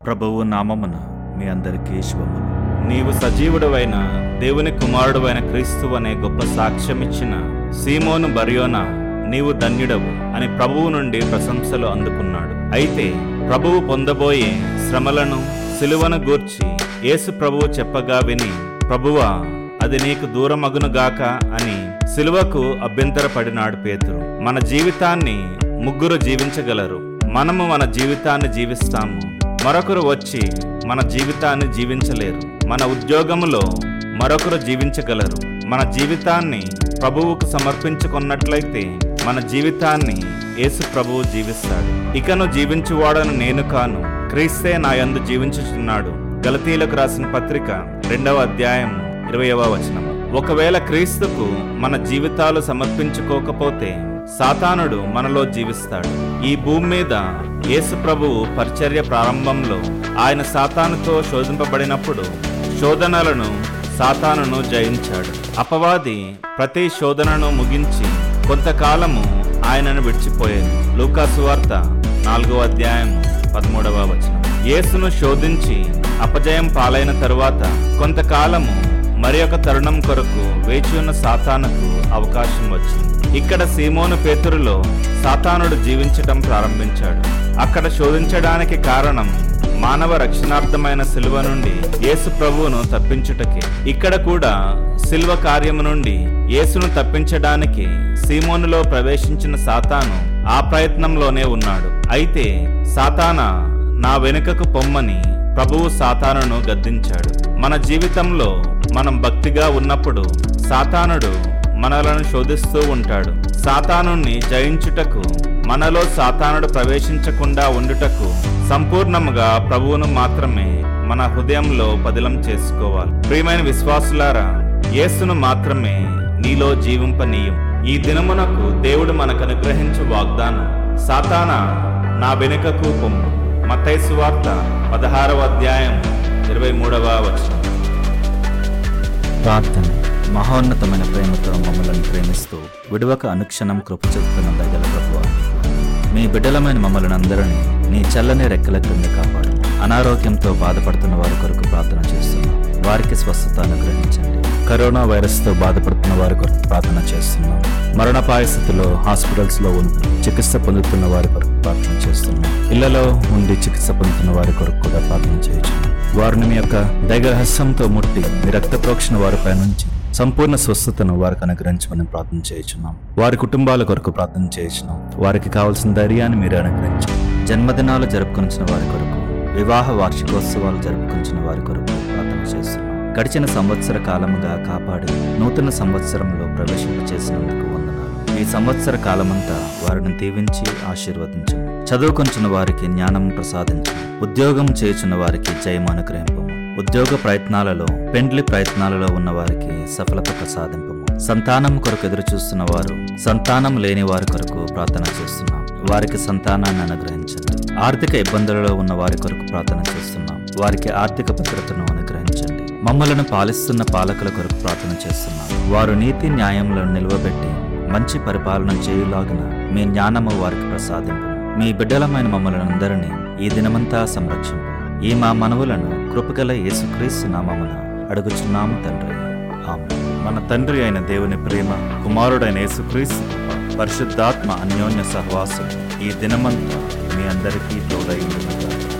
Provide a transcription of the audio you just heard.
ప్రభువు నామమున మీ అందరికీ శుభములు. నీవు సజీవుడవైన దేవుని కుమారుడువైన క్రీస్తు అనే గొప్ప సాక్ష్యం ఇచ్చిన సీమోను బర్యోనా, నీవు ధన్యుడవు అని ప్రభువు నుండి ప్రశంసలు అందుకున్నాడు. అయితే ప్రభువు పొందబోయే శ్రమలను, సిలువను గూర్చి యేసు ప్రభువు చెప్పగా విని, ప్రభువా అది నీకు దూరమగునుగాక అని సిలువకు అభ్యంతరపడినాడు పేతురు. మన జీవితాన్ని ముగ్గురు జీవించగలరు. మనము మన జీవితాన్ని జీవిస్తాము, మరొకరు వచ్చి మన జీవితాన్ని జీవించలేరు. మన ఉద్యోగములో మరొకరు జీవించగలరు. మన జీవితాన్ని ప్రభువుకు సమర్పించుకున్నట్లయితే మన జీవితాన్ని యేసు ప్రభువు జీవిస్తాడు. ఇకను జీవించువాడను నేను కాను, క్రీస్తే నా యందు జీవించుచున్నాడు. గలతీలకు రాసిన పత్రిక 2వ అధ్యాయం 20వ వచనం. ఒకవేళ క్రీస్తుకు మన జీవితాలు సమర్పించుకోకపోతే సాతానుడు మనలో జీవిస్తాడు. ఈ భూమి మీద యేసు ప్రభువు పరిచర్య ప్రారంభంలో ఆయన సాతానుతో శోధింపబడినప్పుడు శోధనలను, సాతానును జయించాడు. అపవాది ప్రతి శోధనను ముగించి కొంతకాలము ఆయనను విడిచిపోయేది. లూకా సువార్త 4వ అధ్యాయం 13వ వచనం. యేసును శోధించి అపజయం పాలైన తరువాత కొంతకాలము మరి ఒక తరుణం కొరకు వేచి ఉన్న సాతానుకు అవకాశం వచ్చింది. ఇక్కడ సీమోను పేతురులో సాతానుడు జీవించటం ప్రారంభించాడు. అక్కడ శోధించడానికి కారణం మానవ రక్షణార్థమైన సిలువ నుండి యేసు ప్రభువును తప్పించుటకే. ఇక్కడ కూడా సిలువ కార్యము నుండి యేసును తప్పించడానికి సీమోనులో ప్రవేశించిన సాతాను ఆ ప్రయత్నంలోనే ఉన్నాడు. అయితే సాతానా, నా వెనుకకు పొమ్మని ప్రభువు సాతానును గద్దించాడు. మన జీవితంలో మనం భక్తిగా ఉన్నప్పుడు సాతానుడు మనలను శోధిస్తూ ఉంటాడు. సాతానుణ్ణి జయించుటకు, మనలో సాతానుడు ప్రవేశించకుండా ఉండుటకు సంపూర్ణముగా ప్రభువును మాత్రమే మన హృదయంలో పదిలం చేసుకోవాలి. ప్రియమైన విశ్వాసులారా, యేసును మాత్రమే నీలో జీవింపనీయం. ఈ దినమునకు దేవుడు మనకు అనుగ్రహించు వాగ్దానం, సాతానా నా వెనుకకు పొమ్ము. మత్తయి సువార్త 16వ అధ్యాయం 23వ వచనం. ప్రార్థన. మహోన్నతమైన ప్రేమతో మమ్మల్ని ప్రేమిస్తూ విడువక అనుక్షణం కృప చూపుతున్న దయగల ప్రభువా, మీ బిడ్డలమైన మమ్మల్ని అందరినీ నీ చల్లని రెక్కల క్రింద కాపాడు. అనారోగ్యంతో బాధపడుతున్న వారి కొరకు ప్రార్థన చేస్తున్నాం, వారికి స్వస్థత అనుగ్రహించండి. కరోనా వైరస్తో బాధపడుతున్న వారి కొరకు ప్రార్థన చేస్తున్నాం. మరణపాయ స్థితిలో హాస్పిటల్స్లో ఉండి చికిత్స పొందుతున్న వారి కొరకు ప్రార్థన చేస్తున్నాం. ఇళ్లలో ఉండి చికిత్స పొందుతున్న వారి కొరకు కూడా ప్రార్థన చేయించున్నాం. వారిని మీ యొక్క దైవహస్యంతో ముట్టి మీ రక్త ప్రోక్షణ వారిపై నుంచి సంపూర్ణ స్వస్థతను వారికి అనుగ్రహించమని ప్రార్థన చేయించున్నాం. వారి కుటుంబాల కొరకు ప్రార్థన చేయించున్నాం. వారికి కావాల్సిన ధైర్యాన్ని మీరు అనుగ్రహించండి. జన్మదినాలు జరుపుకొనిచిన వారి కొరకు, వివాహ వార్షికోత్సవాలు జరుపుకొనిచిన వారి కొరకు ప్రార్థన చేస్తున్నాం. గడిచిన సంవత్సర కాలముగా కాపాడి నూతన సంవత్సరంలో ప్రవేశింపచేసినందుకు వందనాలు. ఈ సంవత్సర కాలమంతా వారిని దీవించి ఆశీర్వదించండి. చదువుకొంచిన వారికి జ్ఞానం ప్రసాదించండి. ఉద్యోగం చేయుచున్న వారికి జయం అనుగ్రహింపము. ఉద్యోగ ప్రయత్నాలలో, పెండ్లి ప్రయత్నాలలో ఉన్న వారికి సఫలత ప్రసాదింపము. సంతానం కొరకు ఎదురు చూస్తున్న వారు, సంతానం లేని వారి కొరకు ప్రార్థన చేస్తున్నాం. వారికి సంతానాన్ని అనుగ్రహించండి. ఆర్థిక ఇబ్బందులలో ఉన్న వారి కొరకు ప్రార్థన చేస్తున్నాం. వారికి ఆర్థిక భద్రతను అనుగ్రహించండి. మమ్మలను పాలిస్తున్న పాలకుల కొరకు ప్రార్థన చేస్తున్నాం. వారు నీతి న్యాయములను నిలువబెట్టి మంచి పరిపాలన చేయులాగున మీ జ్ఞానము వారికి ప్రసాదింపు. మీ బిడ్డలమైన మమ్మల్ని అందరినీ ఈ దినమంతా సంరక్షింపు. ఈ మా మనవులను కృపగల యేసుక్రీస్తు నామమున అడుగుచున్నాము తండ్రి, ఆమేన్. మన తండ్రి అయిన దేవుని ప్రేమ, కుమారుడైన యేసుక్రీస్తు కృప, పరిశుద్ధాత్మ అన్యోన్య సహవాసం ఈ దినమంతా మీ అందరికీ తోడై ఉండును గాక.